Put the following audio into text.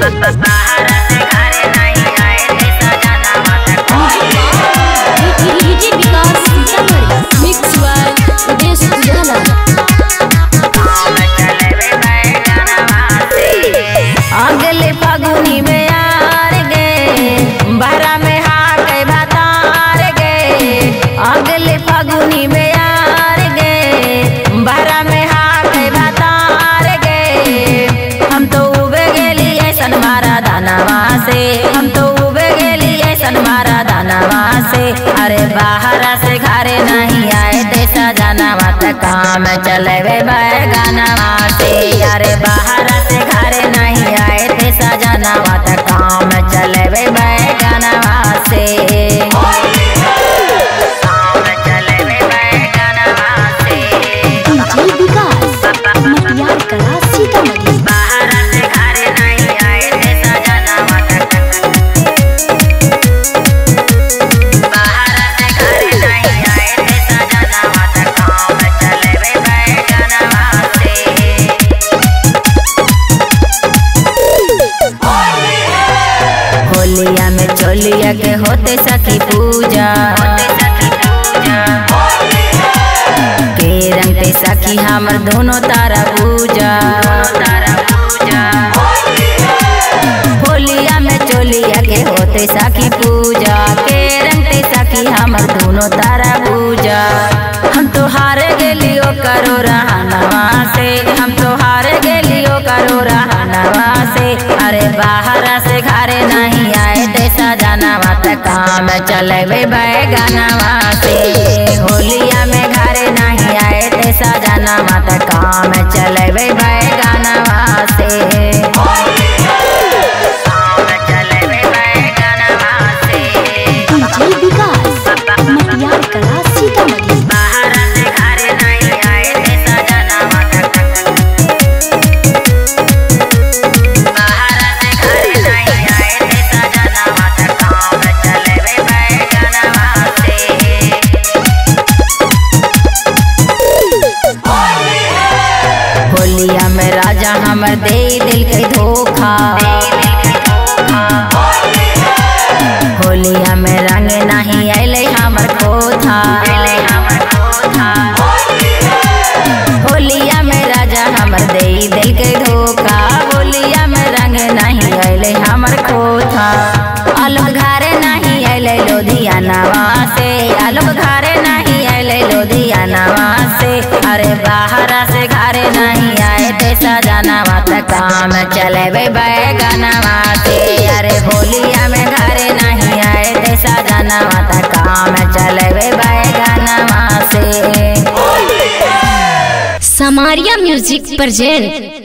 अगले फगुनी में यार गे बारा में हाके भातार गे। अगले फगुनी में यार गे बारा में हाके भातार गे। हम तो उबे गेली ऐसन मारा दानवा से, हम तो उबे गेली ऐसन मारा दानवा से। अरे बाहर से घरे नहीं आए देसा जानवा त काम चलेवे बैगनवा से। अरे बाहर से घरे नहीं आए देसा जानवा त काम चलेवे बैगनवा से। काम चलेवे बैगनवा से। डीजे विकास मटियार कला सीतामढ़ी। बाहर से घरे नहीं आए देसा जानवा त बाहर से घरे नहीं आए देसा जानवा त काम चलेवे बैगनवा से। होलिया में चोलिया के होते सखी पूजा, के रंग पे सखी हमर दोनों तारा पूजा। होलिया में चोलिया के होते सखी पूजा, के रंग पे सखी हमर दोनों तारा पूजा। हम तो हार गेलियो करो रहनवा से, हम तो हार गेलियो करो रहनवा से। अरे बाहर से घरे नहीं आए देसा जानवा त काम चलेवे बैगनवा से। होलिया में घरे नहीं आए देसा जानवा त काम चलेवे बैगनवा से। काम चलेवे बैगनवा से। डीजे विकास मटियार कला सीतामढ़ी। बाहर से घरे नहीं आए देसा जानवा त बाहर से घरे नहीं आए देसा जानवा त काम चलेवे बैगनवा से। होलिया में राजा हमर दे दिल के धोखा, होलिया में रंग नहीं अले हमर खोथा। होलिया में राजा हमर दे दिल के धोखा, होलिया में रंग नहीं अले हमर खोथा। आलोक घरे नहीं अले लोधियानवा से, आलोक घरे नहीं अले लोधियानवा से। अरे बाहर से घरे नहीं आए देसा जानवा त काम चलेवे बैगनवा से। अरे होलिया में घरे नहीं आए देसा जानवा त काम चलेवे बैगनवा से। Samaria music present